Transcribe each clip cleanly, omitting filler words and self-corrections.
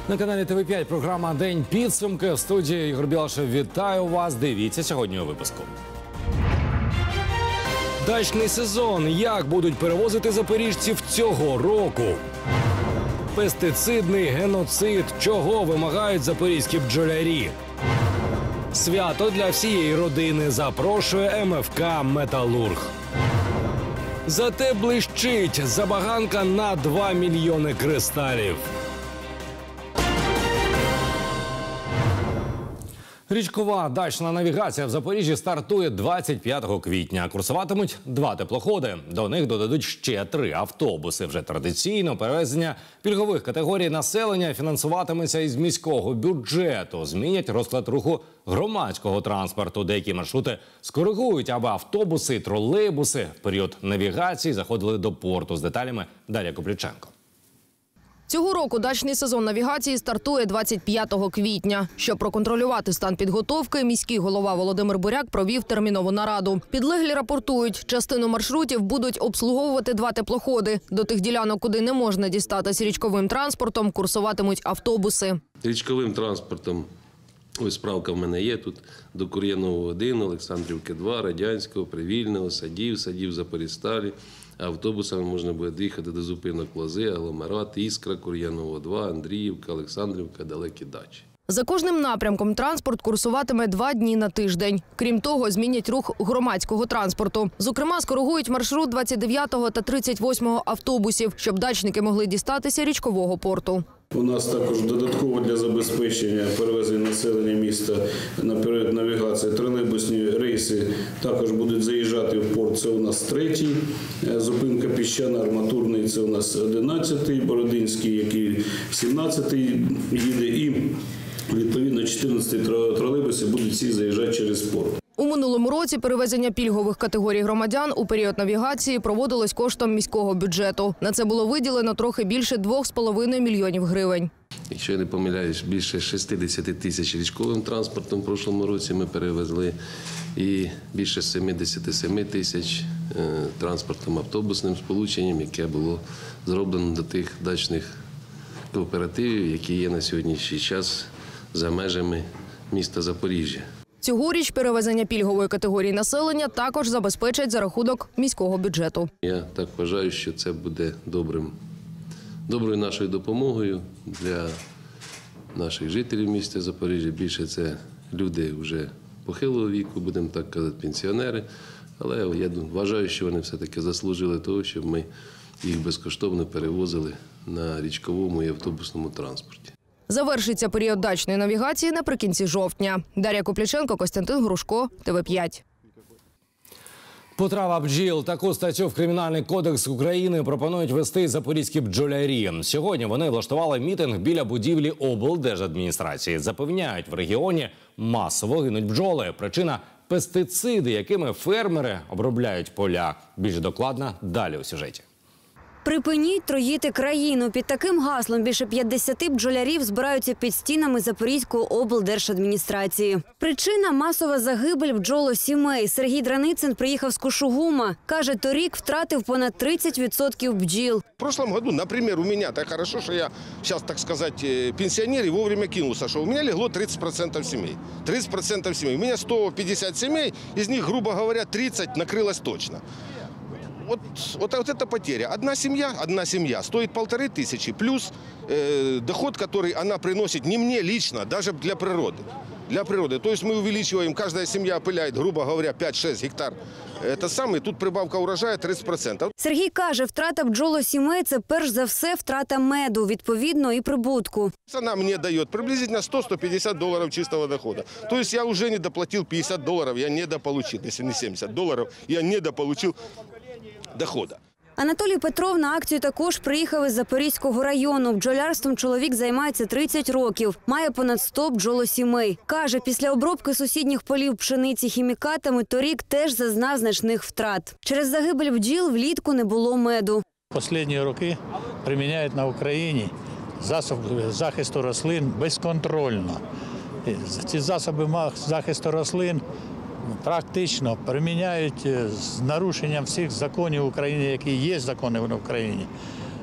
На каналі ТВ5 програма «День підсумки». В студії Ігор Білашев. Вітаю вас. Дивіться сьогодні у випуску. Дачний сезон. Як будуть перевозити запоріжців цього року? Пестицидний геноцид. Чого вимагають запорізькі бджолярі? Свято для всієї родини запрошує МФК «Металург». Зате блищить забаганка на 2 мільйони кристалів. Річкова дачна навігація в Запоріжжі стартує 25 квітня. Курсуватимуть 2 теплоходи. До них додадуть ще 3 автобуси. Вже традиційно перевезення пільгових категорій населення фінансуватиметься із міського бюджету. Змінять розклад руху громадського транспорту. Деякі маршрути скоригують, аби автобуси і тролейбуси в період навігації заходили до порту. З деталями Дар'я Копліченко. Цього року дачний сезон навігації стартує 25 квітня. Щоб проконтролювати стан підготовки, міський голова Володимир Буряк провів термінову нараду. Підлеглі рапортують, частину маршрутів будуть обслуговувати 2 теплоходи. До тих ділянок, куди не можна дістатись річковим транспортом, курсуватимуть автобуси. Річковим транспортом, ось справка в мене є тут, до Кур'янового 1, Олександрівки 2, Радянського, Привільного, Садів, Запорісталі. Автобусами можна буде доїхати до зупинок Лози, Агломерат, Іскра, Кур'яново 2, Андріївка, Олександрівка, Далекі Дачі. За кожним напрямком транспорт курсуватиме 2 дні на тиждень. Крім того, змінять рух громадського транспорту. Зокрема, скоригують маршрут 29-го та 38-го автобусів, щоб дачники могли дістатися річкового порту. У нас також додатково для забезпечення перевезення населення міста наперед навігації тролейбусні рейси також будуть заїжджати в порт. Це у нас 3-й, зупинка Піщана, Арматурний, це у нас 11-й, Бородинський, який 17-й їде, і відповідно 14-й тролейбуси будуть всі заїжджати через порт. У минулому році перевезення пільгових категорій громадян у період навігації проводилось коштом міського бюджету. На це було виділено трохи більше 2,5 мільйонів гривень. Якщо я не помиляюсь, більше 60 тисяч річковим транспортом в прошлому році ми перевезли і більше 77 тисяч транспортом автобусним сполученням, яке було зроблено до тих дачних кооперативів, які є на сьогоднішній час за межами міста Запоріжжя. Цьогоріч перевезення пільгової категорії населення також забезпечать за рахунок міського бюджету. Я так вважаю, що це буде доброю нашою допомогою для наших жителів міста Запоріжжя. Більше це люди вже похилого віку, будемо так казати, пенсіонери. Але я вважаю, що вони все-таки заслужили того, щоб ми їх безкоштовно перевозили на річковому і автобусному транспорті. Завершиться період дачної навігації наприкінці жовтня. Дар'я Копліченко, Костянтин Грушко, ТВ5. Потрава бджіл. Таку статтю в Кримінальний кодекс України пропонують вести запорізькі бджолярі. Сьогодні вони влаштували мітинг біля будівлі облдержадміністрації. Запевняють, в регіоні масово гинуть бджоли. Причина – пестициди, якими фермери обробляють поля. Більш докладно далі у сюжеті. Припиніть троїти країну. Під таким гаслом більше 50 бджолярів збираються під стінами Запорізької облдержадміністрації. Причина – масова загибель бджолосімей. Сергій Драницин приїхав з Кушугума. Каже, торік втратив понад 30% бджіл. В прошлом году, например, у меня так хорошо, что я сейчас, так сказать, пенсионер и вовремя кинулся, что у меня легло 30% семей. 30% семей. У меня 150 семей, из них, грубо говоря, 30 накрылось точно. Вот это потеря. Одна семья стоит 1500, плюс доход, который она приносит не мне лично, даже для природы. Для природы. То есть мы увеличиваем, каждая семья опыляет, грубо говоря, 5-6 гектар. Это самое, тут прибавка урожая 30%. Сергій каже, втрата бджолосімей – це перш за все втрата меду, відповідно і прибутку. Она мне дает приблизительно $100-150 чистого дохода. То есть я уже недоплатил $50, я недополучил, если не $70, я недополучил дохода. Анатолій Петров на акцію також приїхав із Запорізького району. Бджолярством чоловік займається 30 років. Має понад 100 бджолосімей. Каже, після обробки сусідніх полів пшениці хімікатами торік теж зазнав значних втрат. Через загибель бджіл влітку не було меду. Останні роки приміняють на Україні засоби захисту рослин безконтрольно. Ці засоби захисту рослин практично приміняють з нарушенням всіх законів України, які є закони в Україні.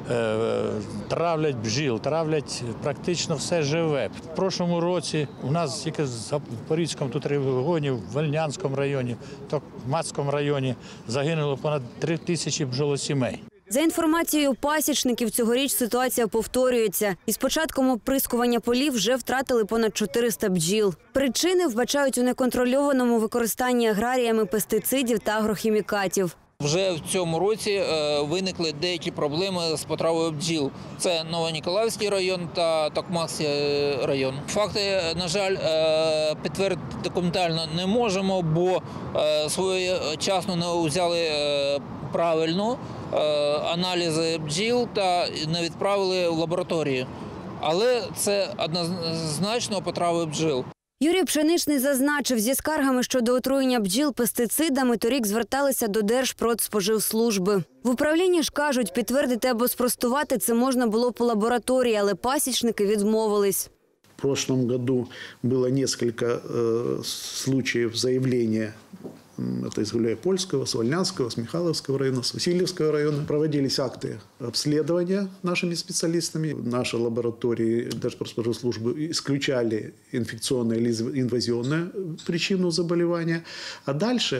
травлять бджіл, травлять практично все живе. В прошлому році у нас тільки в Запорізькому тут регіоні, в Вольнянському районі, Токмацькому районі загинуло понад 3000 бджолосімей. За інформацією пасічників, цьогоріч ситуація повторюється. Із початком оприскування полів вже втратили понад 400 бджіл. Причини вбачають у неконтрольованому використанні аграріями пестицидів та агрохімікатів. Вже в цьому році виникли деякі проблеми з потравою бджіл. Це Новоніколаївський район та Токмацький район. Факти, на жаль, підтвердити документально не можемо, бо своєчасно не взяли правильно аналізи бджіл та не відправили в лабораторію. Але це однозначно потрави бджіл. Юрій Пшеничний зазначив, зі скаргами щодо отруєння бджіл пестицидами торік зверталися до Держпродспоживслужби. В управлінні ж кажуть, підтвердити або спростувати це можна було по лабораторії, але пасічники відмовились. В прошлом году было несколько случаев заявления. Это из Гуляйпольского, с Вольнянского, с Михайловского района, с Васильевского района. Проводились акты обследования нашими специалистами. Наши лаборатории Держпродспоживслужбы исключали инфекционную или инвазионную причину заболевания. А дальше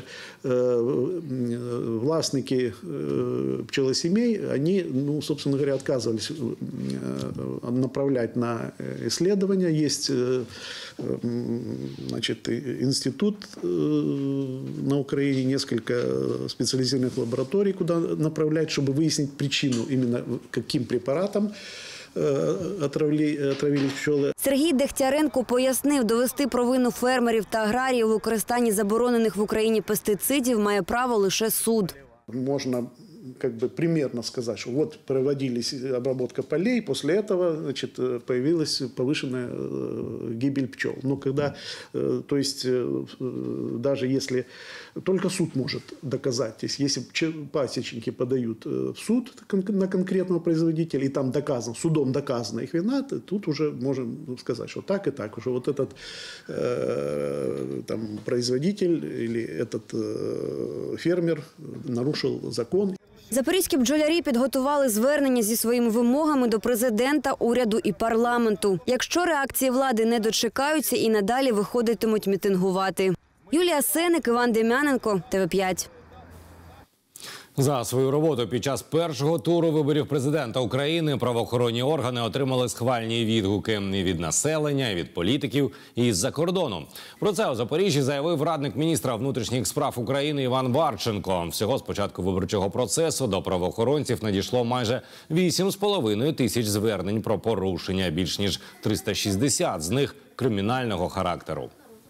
властники пчелосемей, они, собственно говоря, отказывались направлять на исследования. Есть, значит, институт на Украине, несколько специализированных лабораторий, куда направлять, чтобы выяснить причину, именно каким препаратом отравили пчели. Сергій Дегтяренко пояснив, довести провину фермерів та аграріїв у використанні заборонених в Україні пестицидів має право лише суд. Можно примерно сказать, что вот проводились обработка полей, после этого, значит, появилась повышенная гибель пчел. Но когда, то есть, даже если только суд может доказать, то есть, если пасечники подают в суд на конкретного производителя, и там доказано, судом доказана их вина, то тут уже можем сказать, что так и так, уже вот этот там, производитель или этот фермер нарушил закон. Запорізькі бджолярі підготували звернення зі своїми вимогами до президента, уряду і парламенту. Якщо реакції влади не дочекаються, і надалі виходитимуть мітингувати. Юлія Сеник, Іван Дем'яненко, ТВ5. За свою роботу під час першого туру виборів президента України правоохоронні органи отримали схвальні відгуки і від населення, і від політиків, і з-за кордону. Про це у Запоріжжі заявив радник міністра внутрішніх справ України Іван Варченко. Всього з початку виборчого процесу до правоохоронців надійшло майже 8,5 тисяч звернень про порушення, більш ніж 360 з них кримінального характеру.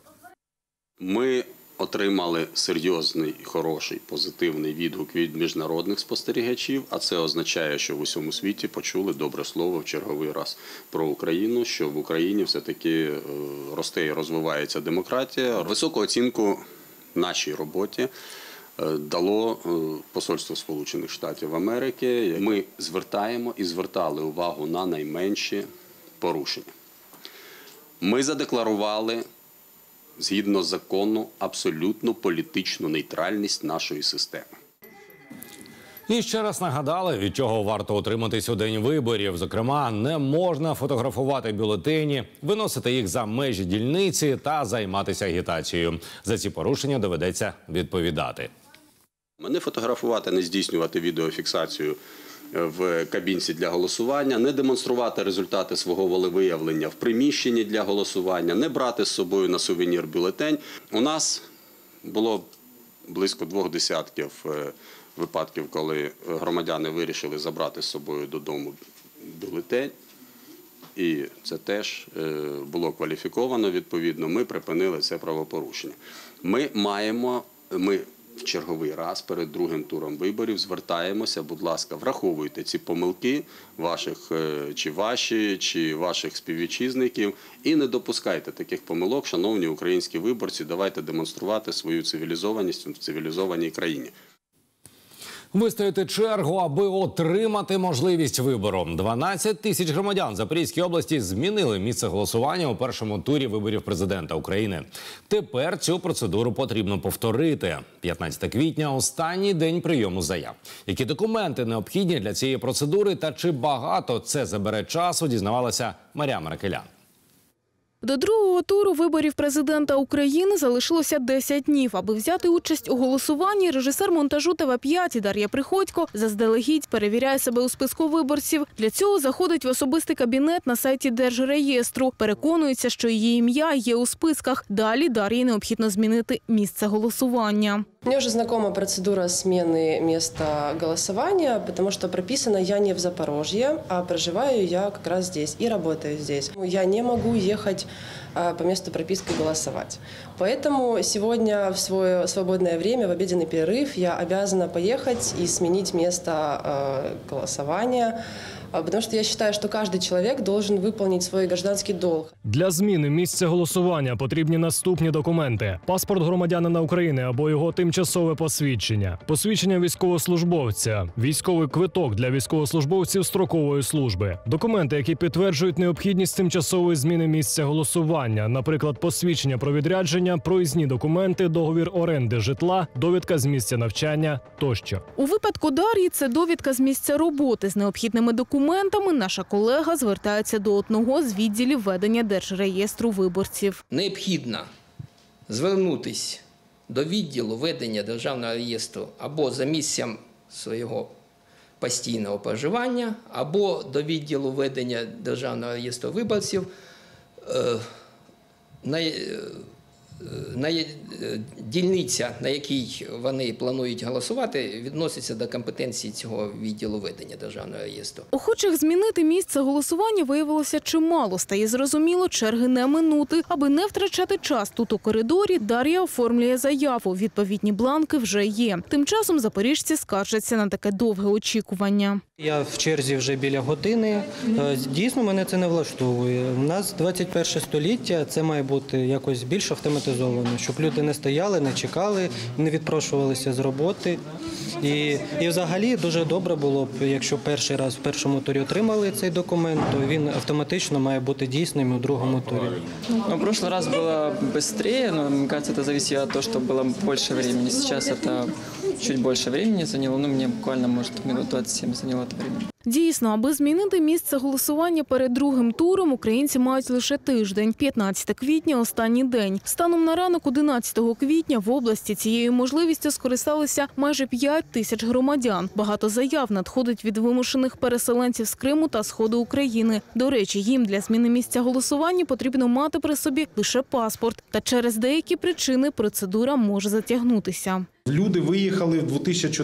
Ми отримали серйозний, хороший, позитивний відгук від міжнародних спостерігачів, а це означає, що в усьому світі почули добре слово в черговий раз про Україну, що в Україні все-таки росте і розвивається демократія. Високу оцінку нашій роботі дало Посольство Сполучених Штатів Америки. Ми звертаємо і звертали увагу на найменші порушення. Ми задекларували згідно закону, абсолютну політичну нейтральність нашої системи. І ще раз нагадали, від чого варто утриматись у день виборів. Зокрема, не можна фотографувати бюлетені, виносити їх за межі дільниці та займатися агітацією. За ці порушення доведеться відповідати. Не фотографувати, не здійснювати відеофіксацію в кабінці для голосування, не демонструвати результати свого волевиявлення в приміщенні для голосування, не брати з собою на сувенір бюлетень. У нас було близько 2 випадків, коли громадяни вирішили забрати з собою додому бюлетень. І це теж було кваліфіковано відповідно. Ми припинили це правопорушення. Ми в черговий раз перед другим туром виборів звертаємося, будь ласка, враховуйте ці помилки чи ваших співвітчизників і не допускайте таких помилок, шановні українські виборці, давайте демонструвати свою цивілізованість в цивілізованій країні. Вистояти чергу, аби отримати можливість вибору. 12 тисяч громадян Запорізької області змінили місце голосування у першому турі виборів президента України. Тепер цю процедуру потрібно повторити. 15 квітня – останній день прийому заяв. Які документи необхідні для цієї процедури та чи багато це забере часу, дізнавалася Марія Маракелян. До другого туру виборів президента України залишилося 10 днів. Аби взяти участь у голосуванні, режисер монтажу ТВ5 Дар'я Приходько заздалегідь перевіряє себе у списку виборців. Для цього заходить в особистий кабінет на сайті Держреєстру. Переконується, що її ім'я є у списках. Далі Дар'ї необхідно змінити місце голосування. Мне уже знакома процедура смены места голосования, потому что прописано я не в Запорожье, а проживаю я как раз здесь и работаю здесь. Я не могу ехать по месту прописки голосовать. Поэтому сегодня в свое свободное время, в обеденный перерыв, я обязана поехать и сменить место голосования, потому что я считаю, что каждый человек должен выполнить свой гражданский долг. Для зміни місця голосування потрібні наступні документи: паспорт громадянина України або його тимчасове посвідчення, посвідчення військовослужбовця, військовий квиток для військовослужбовців строкової служби, документи, які підтверджують необхідність тимчасової зміни місця голосування, наприклад, посвідчення про відрядження, проїзні документи, договір оренди житла, довідка з місця навчання тощо. У випадку Дар'ї це довідка з місця роботи з необхідними документами. Наша колега звертається до одного з відділів ведення Держреєстру виборців. Необхідно звернутися до відділу ведення Державного реєстру або за місцем свого постійного проживання, або до відділу ведення Державного реєстру виборців дільниця, на якій вони планують голосувати, відноситься до компетенції цього відділу ведення Державного реєстру. Охочих змінити місце голосування виявилося чимало. Стає зрозуміло, черги не минути. Аби не втрачати час тут у коридорі, Дар'я оформлює заяву. Відповідні бланки вже є. Тим часом запоріжці скаржаться на таке довге очікування. Я в черзі вже біля години. Дійсно, мене це не влаштовує. У нас 21 століття, це має бути якось більш автоматизовано, щоб люди не стояли, не чекали, не відпрошувалися з роботи. І взагалі дуже добре було б, якщо перший раз в першому турі отримали цей документ, то він автоматично має бути дійсним у другому турі. В прошлый раз было быстрее, но мне кажется, это зависело от того, что было больше времени. Сейчас это чуть больше времени заняло, мне буквально, может, минут 27 заняло это время. Дійсно, аби змінити місце голосування перед другим туром, українці мають лише тиждень. 15 квітня – останній день. Станом на ранок 11 квітня в області цією можливістю скористалися майже 5 тисяч громадян. Багато заяв надходить від вимушених переселенців з Криму та Сходу України. До речі, їм для зміни місця голосування потрібно мати при собі лише паспорт. Та через деякі причини процедура може затягнутися. Люди виїхали в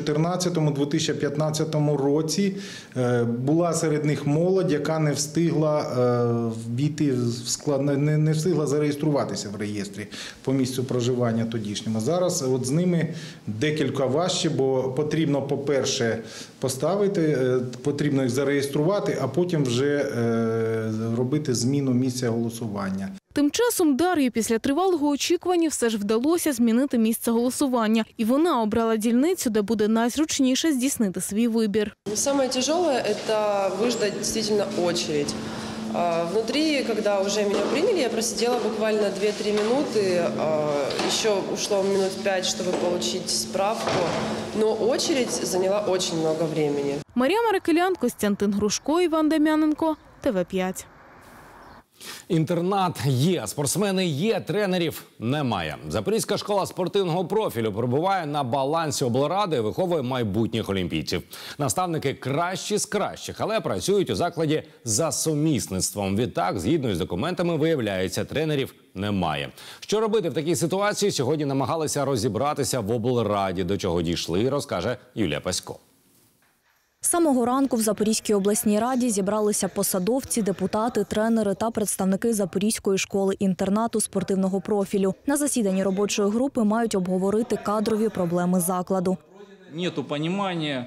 2014-2015 році. Була серед них молодь, яка не встигла війти в склад, не встигла зареєструватися в реєстрі по місцю проживання тодішньому. Зараз от з ними декілька важче, бо потрібно, по-перше, поставити, потрібно їх зареєструвати, а потім вже робити зміну місця голосування. Тим часом Дар'ї після тривалого очікування все ж вдалося змінити місце голосування. І вона обрала дільницю, де буде найзручніше здійснити свій вибір. Самое тяжелое – это выждать действительно очередь. Внутри, когда уже меня приняли, я просидела буквально 2-3 минуты. Еще ушло минут 5, чтобы получить справку. Но очередь заняла очень много времени. Марія Маракелян, Костянтин Грушко, Іван Дем'яненко, ТВ5. Інтернат є, спортсмени є, тренерів немає. Запорізька школа спортивного профілю перебуває на балансі облради і виховує майбутніх олімпійців. Наставники кращі з кращих, але працюють у закладі за сумісництвом. Відтак, згідно з документами, виявляється, тренерів немає. Що робити в такій ситуації, сьогодні намагалися розібратися в облраді. До чого дійшли, розкаже Юлія Пасько. З самого ранку в Запорізькій обласній раді зібралися посадовці, депутати, тренери та представники Запорізької школи-інтернату спортивного профілю. На засіданні робочої групи мають обговорити кадрові проблеми закладу. Нету понимания,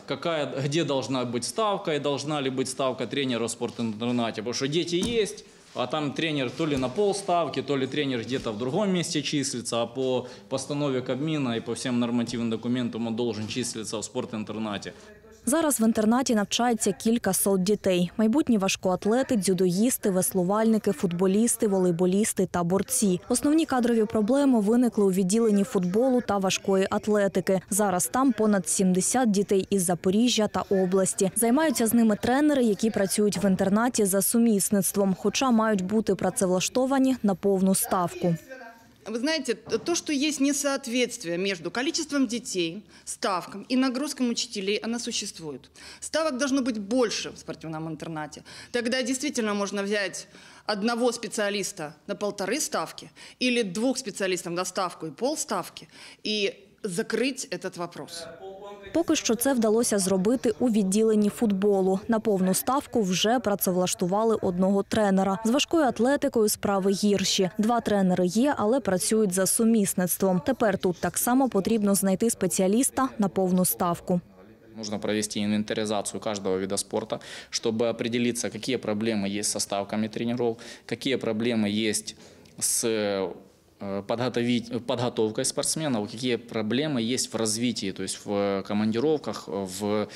где должна быть ставка и должна ли быть ставка тренера в спортинтернате, потому что дети есть, а там тренер то ли на полставки, то ли тренер где-то в другом месте числится, а по постанове Кабмина и по всем нормативным документам он должен числиться в спортинтернате. Зараз в інтернаті навчається кілька сот дітей. Майбутні важкоатлети, дзюдоїсти, веслувальники, футболісти, волейболісти та борці. Основні кадрові проблеми виникли у відділенні футболу та важкої атлетики. Зараз там понад 70 дітей із Запоріжжя та області. Займаються з ними тренери, які працюють в інтернаті за сумісництвом, хоча мають бути працевлаштовані на повну ставку. Вы знаете, то, что есть несоответствие между количеством детей, ставкам и нагрузкам учителей, оно существует. Ставок должно быть больше в спортивном интернате. Тогда действительно можно взять одного специалиста на 1,5 ставки или 2 специалистов на ставку и полставки и закрыть этот вопрос. Поки що це вдалося зробити у відділенні футболу. На повну ставку вже працевлаштували одного тренера. З важкою атлетикою справи гірші. 2 тренери є, але працюють за сумісництвом. Тепер тут так само потрібно знайти спеціаліста на повну ставку. Нужно провести инвентаризацию каждого вида спорта, чтобы определиться, какие проблемы есть со ставками тренеров, какие проблемы есть с подготовкой спортсменов, какие проблемы есть в развитии, то есть в командировках, в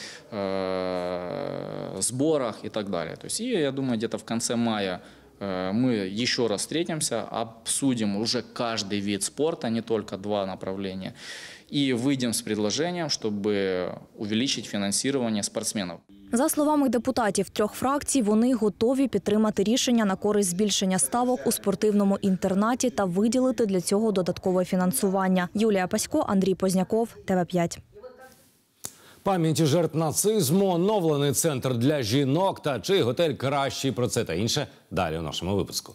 сборах и так далее. То есть, и я думаю, где-то в конце мая мы еще раз встретимся, обсудим уже каждый вид спорта, не только 2 направления, и выйдем с предложением, чтобы увеличить финансирование спортсменов. За словами депутатів 3 фракцій, вони готові підтримати рішення на користь збільшення ставок у спортивному інтернаті та виділити для цього додаткове фінансування. Юлія Пасько, Андрій Позняков, ТВ5. Пам'яті жертв нацизму, оновлений центр для жінок та чи готель кращий. Про це та інше далі у нашому випуску.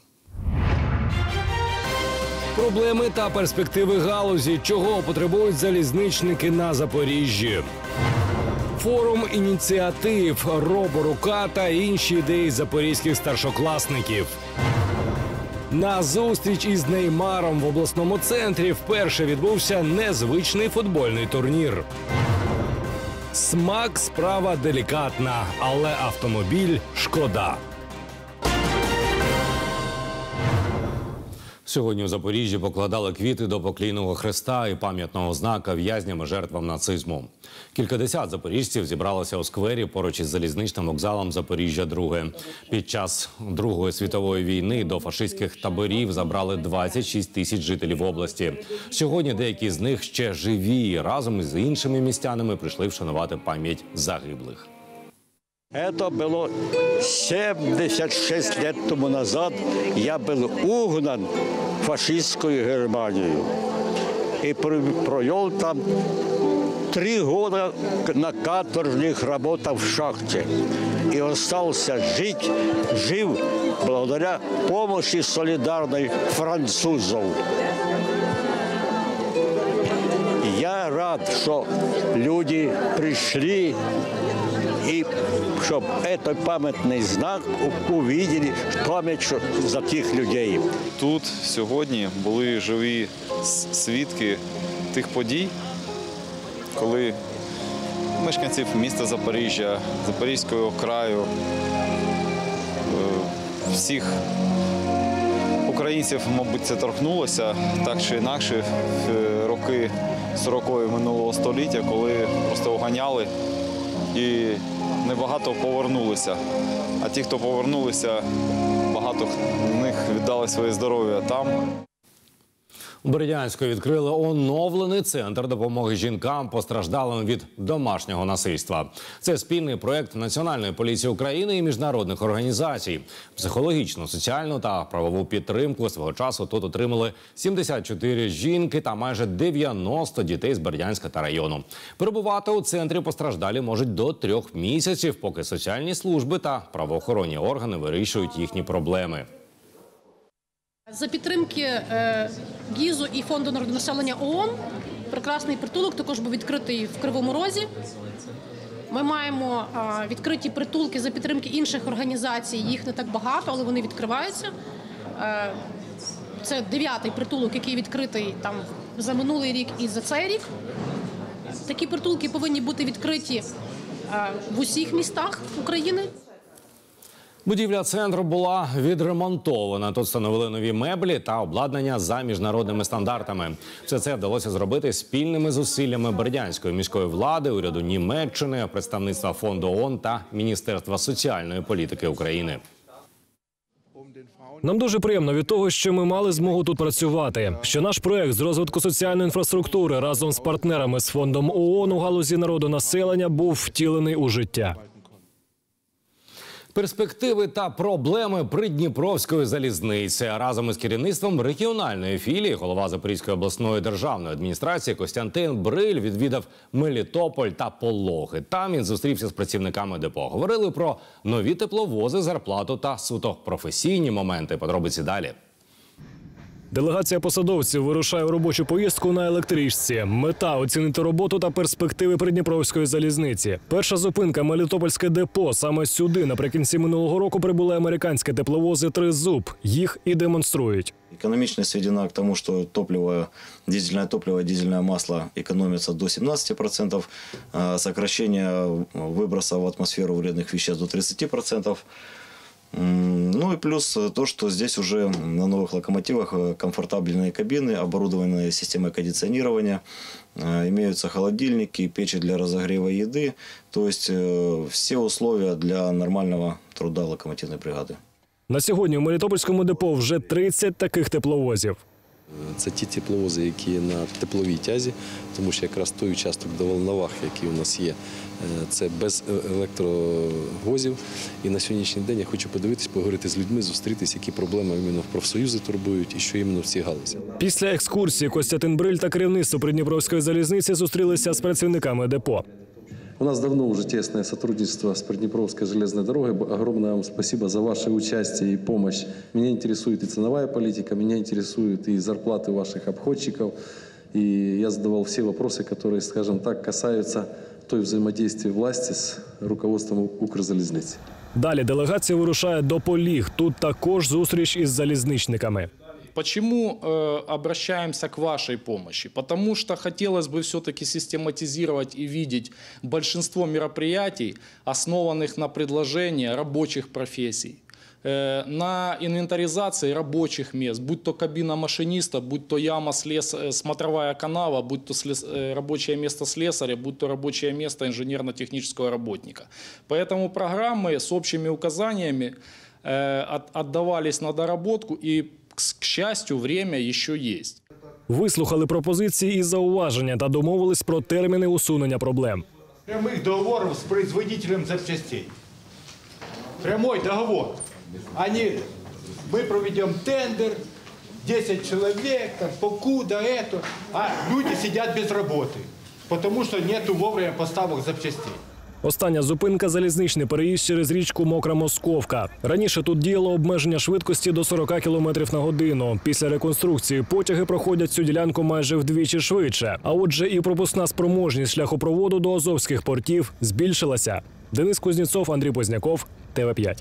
Проблеми та перспективи галузі. Чого потребують залізничники на Запоріжжі? Форум ініціатив, роборука та інші ідеї запорізьких старшокласників. На зустріч із Неймаром в обласному центрі вперше відбувся незвичний футбольний турнір. Смак – справа делікатна, але автомобіль – шкода. Сьогодні у Запоріжжі покладали квіти до поклійного хреста і пам'ятного знака в'язням і жертвам нацизму. Кількадесят запоріжців зібралося у сквері поруч із залізничним вокзалом Запоріжжя-2. Під час Другої світової війни до фашистських таборів забрали 26 тисяч жителів області. Сьогодні деякі з них ще живі. Разом із іншими містянами прийшли вшанувати пам'ять загиблих. Это было 76 лет тому назад. Я был угнан фашистскую Германию и провел там 3 года на каторжных работах в шахте. И остался жив благодаря помощи солидарной французов. Я рад, что люди пришли и чтобы этот пам'ятний знак увидели, пам'ять за тих людей. Тут сьогодні були живі свідки тих подій, коли мешканців міста Запоріжжя, Запорізького краю, всіх українців, мабуть, це торкнулося так чи інакше в роки 40-ї минулого століття, коли просто оганяли і небагато повернулися. А ті, хто повернулися, багато з них віддали своє здоров'я там. У Бердянську відкрили оновлений центр допомоги жінкам, постраждалим від домашнього насильства. Це спільний проєкт Національної поліції України і міжнародних організацій. Психологічну, соціальну та правову підтримку свого часу тут отримали 74 жінки та майже 90 дітей з Бердянська та району. Перебувати у центрі постраждалі можуть до 3 місяців, поки соціальні служби та правоохоронні органи вирішують їхні проблеми. За підтримки ГІЗу і Фонду народонаселення ООН прекрасний притулок також був відкритий в Кривому Розі. Ми маємо відкриті притулки за підтримки інших організацій, їх не так багато, але вони відкриваються. Це 9-й притулок, який відкритий там за минулий рік і за цей рік. Такі притулки повинні бути відкриті в усіх містах України. Будівля центру була відремонтована. Тут встановили нові меблі та обладнання за міжнародними стандартами. Все це вдалося зробити спільними зусиллями Бердянської міської влади, уряду Німеччини, представництва фонду ООН та Міністерства соціальної політики України. Нам дуже приємно від того, що ми мали змогу тут працювати, що наш проект з розвитку соціальної інфраструктури разом з партнерами з фондом ООН у галузі народонаселення був втілений у життя. Перспективи та проблеми Придніпровської залізниці. Разом із керівництвом регіональної філії голова Запорізької обласної державної адміністрації Костянтин Бриль відвідав Мелітополь та Пологи. Там він зустрівся з працівниками депо. Говорили про нові тепловози, зарплату та суто професійні моменти. Подробиці далі. Делегація посадовців вирушає у робочу поїздку на електричці. Мета – оцінити роботу та перспективи Придніпровської залізниці. Перша зупинка – Мелітопольське депо. Саме сюди наприкінці минулого року прибули американські тепловози «Тризуб». Їх і демонструють. Экономичность сведена к тому, что дизельное топливо, дизельное масло экономится до 17%, сокращение выброса в атмосферу вредных веществ до 30%. Ну и плюс то, что здесь уже на новых локомотивах комфортабельные кабины, оборудованные системой кондиционирования, имеются холодильники, печи для разогрева еды, то есть все условия для нормального труда локомотивной бригады. На сьогодні у Мелітопольському депо вже 30 таких тепловозів. Це ті тепловози, які на тепловій тязі, тому що якраз той участок до Волновах, який у нас є, це без електровозів. І на сьогоднішній день я хочу подивитись, поговорити з людьми, зустрітися, які проблеми іменно в профсоюзи турбують і що іменно в цій галузі. Після екскурсії Костянтин Бриль та керівництво Придніпровської залізниці зустрілися з працівниками депо. У нас давно уже тесное сотрудничество с Приднепровской железной дорогой. Огромное вам спасибо за ваше участие и помощь. Меня интересует и ценовая политика, меня интересуют и зарплаты ваших обходчиков. И я задавал все вопросы, которые, скажем так, касаются той взаимодействия власти с руководством Укрзалізниці. Далі делегація вирушає до Поліг. Тут також зустріч із залізничниками. Почему обращаемся к вашей помощи? Потому что хотелось бы все-таки систематизировать и видеть большинство мероприятий, основанных на предложении рабочих профессий, на инвентаризации рабочих мест, будь то кабина машиниста, будь то яма, смотровая канава, будь то рабочее место слесаря, будь то рабочее место инженерно-технического работника. Поэтому программы с общими указаниями отдавались на доработку и, к счастью, время еще есть. Вислухали пропозиції і зауваження та домовились про терміни усунення проблем. Прямых договоров с производителем запчастей. Прямой договор. Мы проведем тендер, 10 человек, покуда это, а люди сидят без работы, потому что нету вовремя поставок запчастей. Остання зупинка – залізничний переїзд через річку Мокра Московка. Раніше тут діяло обмеження швидкості до 40 км на годину. Після реконструкції потяги проходять цю ділянку майже вдвічі швидше. А отже, і пропускна спроможність шляхопроводу до азовських портів збільшилася. Денис Кузнєцов, Андрій Позняков, ТВ5.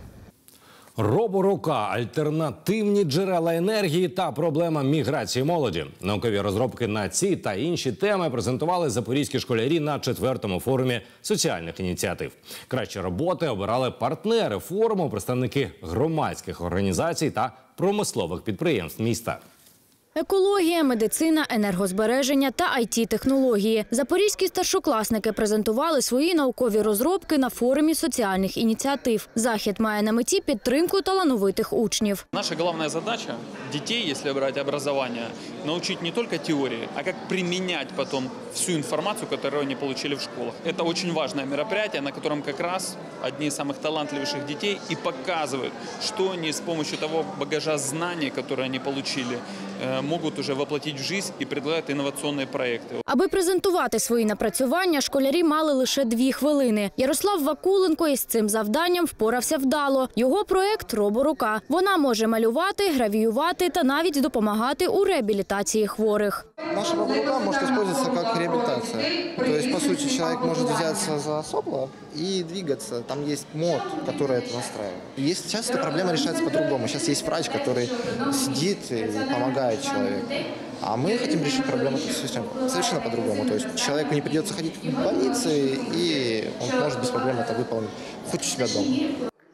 Роборука, альтернативні джерела енергії та проблема міграції молоді. Наукові розробки на ці та інші теми презентували запорізькі школярі на 4-му форумі соціальних ініціатив. Кращі роботи обирали партнери форуму, представники громадських організацій та промислових підприємств міста. Екологія, медицина, енергозбереження та IT-технології. Запорізькі старшокласники презентували свої наукові розробки на форумі соціальних ініціатив. Захід має на меті підтримку талановитих учнів. Наша головна задача дітей, якщо брати образування, навчити не тільки теорії, а як приміняти потім всю інформацію, яку вони отримали в школах. Це дуже важливе мероприятие, на якому якраз одні з самих талантливіших дітей і показують, що вони з допомогою того багажа знань, які вони отримали, можуть вже воплотити в життя і пропонувати інноваційні проекти. Аби презентувати свої напрацювання, школярі мали лише 2 хвилини. Ярослав Вакуленко із цим завданням впорався вдало. Його проект – роборука. Вона може малювати, гравіювати та навіть допомагати у реабілітації хворих. Наша роборука може використовуватися як реабілітація. Тобто, по суті, чоловік може взятися за сопло і двигатися. Там є мод, який це настраює. Зараз ця проблема вирішується по-другому. Зараз є врач, який сидить і допомагає человеку. А мы хотим решить проблему совершенно по-другому. То есть человеку не придется ходить в больницы, и он может без проблем это выполнить хоть у себя дома.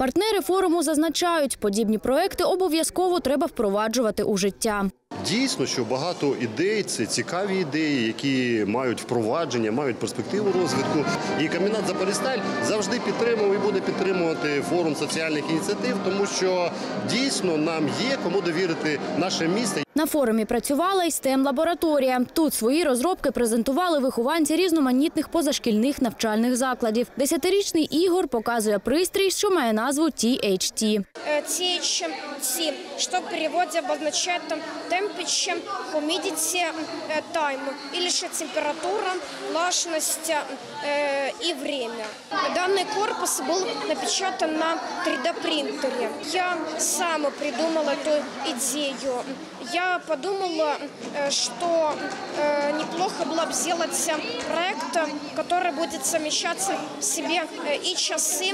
Партнери форуму зазначають, подібні проекти обов'язково треба впроваджувати у життя. Дійсно, що багато ідей – це цікаві ідеї, які мають впровадження, мають перспективу розвитку. І комбінат «Запоріжсталь» завжди підтримував і буде підтримувати форум соціальних ініціатив, тому що дійсно нам є кому довірити наше місто. На форумі працювала і STEM-лабораторія. Тут свої розробки презентували вихованці різноманітних позашкільних навчальних закладів. 10-річний Ігор показує пристрій, що має назву THT. THT, що в переводі обозначає temperature, humidity, time, або ж температура, влажність і время. Даний корпус був напечатан на 3D-принтере. Я сама придумала цю ідею. Я подумала, что неплохо было бы сделать проект, который будет совмещаться в себе и часы,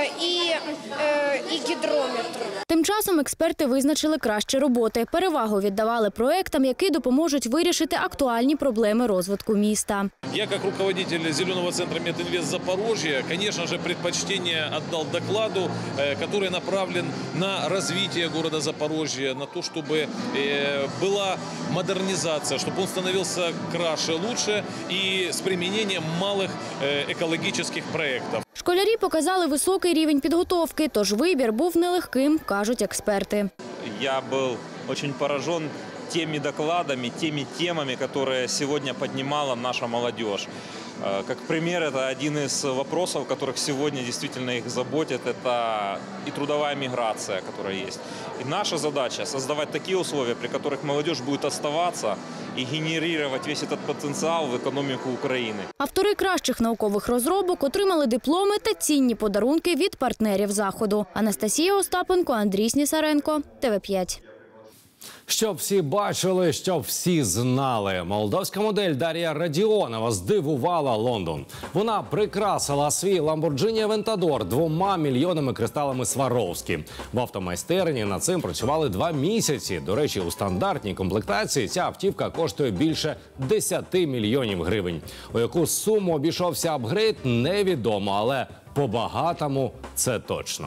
и гидрометр. Тим часом експерти визначили кращі роботи. Перевагу віддавали проектам, які допоможуть вирішити актуальні проблеми розвитку міста. Я, как руководитель Зеленого центра Мединвест Запорожья, конечно же, предпочтение отдал докладу, который направлен на развитие города Запорожья, на то, чтобы была модернизация, чтобы он становился краше, лучше и с применением малых экологических проектов. Школярі показали високий рівень підготовки, тож вибір був нелегким, кажуть експерти. Я был очень поражен теми докладами, теми темами, которые сегодня поднимала наша молодежь. Как пример, это один из вопросов, которых сегодня действительно их заботит, это и трудовая миграция, которая есть. И наша задача – создавать такие условия, при которых молодежь будет оставаться и генерировать весь этот потенциал в экономику Украины. Автори кращих наукових розробок отримали дипломи та цінні подарунки від партнерів заходу. Анастасія Остапенко, Андрій Снісаренко, ТВ5. Щоб всі бачили, щоб всі знали. Молдовська модель Дар'я Радіонова здивувала Лондон. Вона прикрасила свій Lamborghini Aventador 2 мільйонами кристалами Сваровські. В автомайстерні над цим працювали 2 місяці. До речі, у стандартній комплектації ця автівка коштує більше 10 мільйонів гривень. У яку суму обійшовся апгрейд, невідомо, але по-багатому це точно.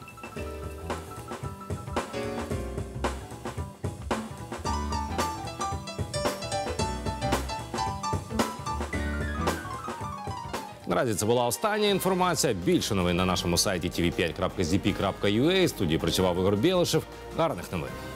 Наразі це була остання інформація. Більше новин на нашому сайті tv5.zp.ua. В студії працював Ігор Білишев. Гарних новин.